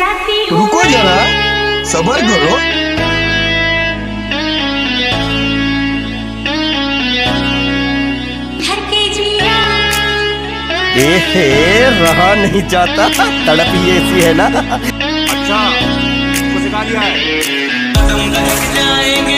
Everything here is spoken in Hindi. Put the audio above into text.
रुको जरा, सब्र करो। रहा नहीं जाता, तड़प ही ऐसी है ना। अच्छा, उसको सिखा दिया है।